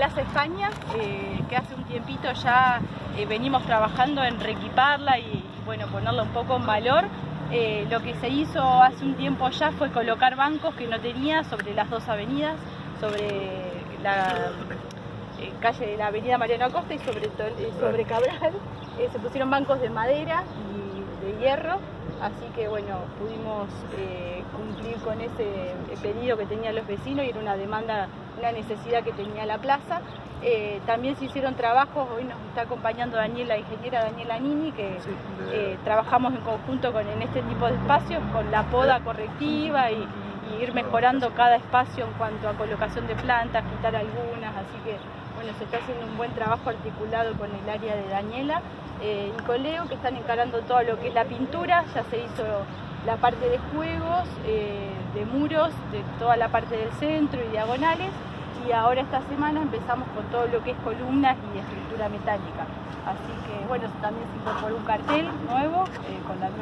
Plaza España, que hace un tiempito ya venimos trabajando en reequiparla y bueno, ponerla un poco en valor. Lo que se hizo hace un tiempo ya fue colocar bancos que no tenía sobre las dos avenidas, sobre la calle de la avenida Mariano Acosta y sobre Cabral. Se pusieron bancos de madera y de hierro, así que bueno, pudimos cumplir con ese pedido que tenían los vecinos y era una demanda, una necesidad que tenía la plaza. También se hicieron trabajos, hoy nos está acompañando la ingeniera Daniela Nini, que trabajamos en conjunto en este tipo de espacios, con la poda correctiva y ir mejorando cada espacio en cuanto a colocación de plantas, quitar algunas, así que bueno, se está haciendo un buen trabajo articulado con el área de Daniela y con Leo, que están encarando todo lo que es la pintura. Ya se hizo la parte de juegos, de muros, de toda la parte del centro y diagonales, y ahora esta semana empezamos con todo lo que es columnas y estructura metálica. Así que bueno, también se incorporó un cartel nuevo con la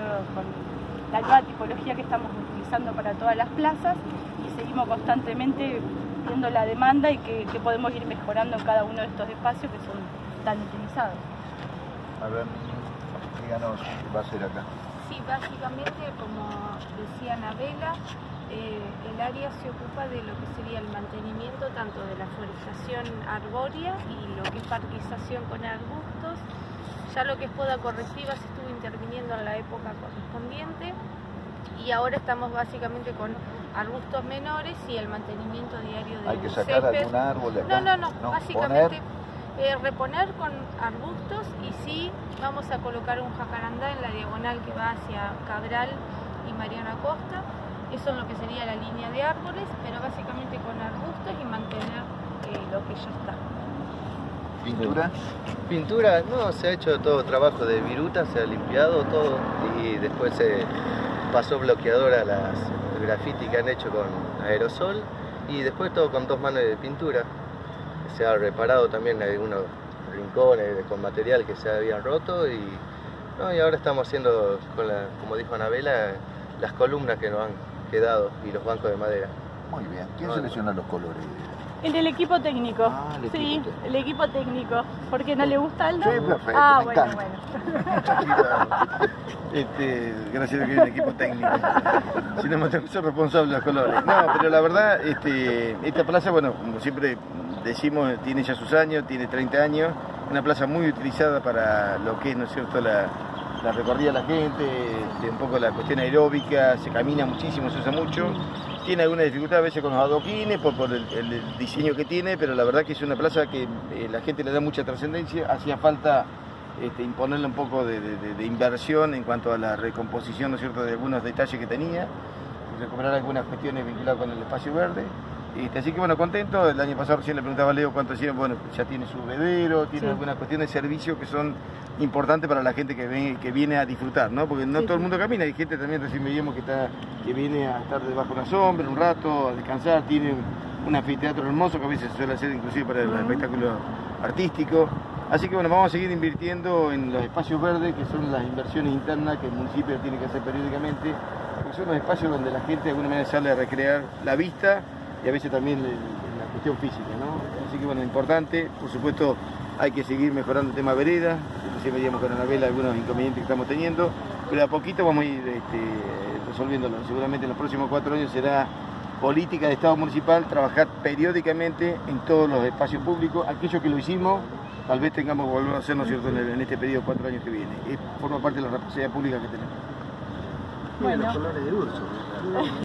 nueva tipología que estamos utilizando para todas las plazas, y seguimos constantemente viendo la demanda y que podemos ir mejorando en cada uno de estos espacios que son tan utilizados. A ver, díganos qué va a hacer acá. Sí, básicamente, como decía Anabela, el área se ocupa de lo que sería el mantenimiento tanto de la florización arbórea y lo que es parquización con arbustos. Ya lo que es poda correctiva se estuvo interviniendo en la época correspondiente y ahora estamos básicamente con arbustos menores y el mantenimiento diario de ¿Hay que sacar algún árbol de acá? No, básicamente reponer con arbustos, y sí vamos a colocar un jacarandá en la diagonal que va hacia Cabral y Mariano Acosta. Eso es lo que sería la línea de árboles, pero básicamente con arbustos y mantener lo que ya está. ¿Pintura? Pintura, no, se ha hecho todo trabajo de viruta, se ha limpiado todo y después se pasó bloqueador a las graffiti que han hecho con aerosol y después todo con 2 manos de pintura. Se ha reparado también algunos rincones con material que se habían roto y ahora estamos haciendo, como dijo Anabela, las columnas que nos han quedado y los bancos de madera. Muy bien. ¿Quién selecciona los colores? En el equipo técnico. Ah, el equipo técnico. ¿Por qué no le gusta, Aldo? Sí, perfecto. Ah, me bueno. Gracias a que hay un equipo técnico. Si no me tengo que ser responsable de los colores. No, pero la verdad, esta plaza, bueno, como siempre decimos, tiene ya sus años, tiene 30 años. Una plaza muy utilizada para lo que es, ¿no es cierto?, la recorrida de la gente, un poco la cuestión aeróbica, se camina muchísimo, se usa mucho. Tiene alguna dificultad a veces con los adoquines por el diseño que tiene, pero la verdad que es una plaza que la gente le da mucha trascendencia. Hacía falta imponerle un poco de inversión en cuanto a la recomposición, ¿no es cierto?, de algunos detalles que tenía, recuperar algunas cuestiones vinculadas con el espacio verde. Así que bueno, contento. El año pasado recién le preguntaba a Leo cuánto hacía. Bueno, ya tiene su bebedero, tiene algunas cuestiones de servicio que son importantes para la gente que viene a disfrutar, ¿no? Porque no todo el mundo camina, hay gente también, recién veíamos que viene a estar debajo de una sombra un rato, a descansar, tiene un anfiteatro hermoso que a veces se suele hacer inclusive para el espectáculo artístico. Así que bueno, vamos a seguir invirtiendo en los espacios verdes, que son las inversiones internas que el municipio tiene que hacer periódicamente, porque son los espacios donde la gente de alguna manera sale a recrear la vista y a veces también la cuestión física, ¿no? Así que bueno, importante, por supuesto hay que seguir mejorando el tema vereda, recién veíamos con Anabela algunos inconvenientes que estamos teniendo, pero a poquito vamos a ir resolviéndolo. Seguramente en los próximos 4 años será política de Estado municipal trabajar periódicamente en todos los espacios públicos. Aquello que lo hicimos, tal vez tengamos que volver a hacer, ¿no es cierto?, en este periodo de 4 años que viene. Forma parte de la responsabilidad pública que tenemos. Bueno. Los colores de Urso.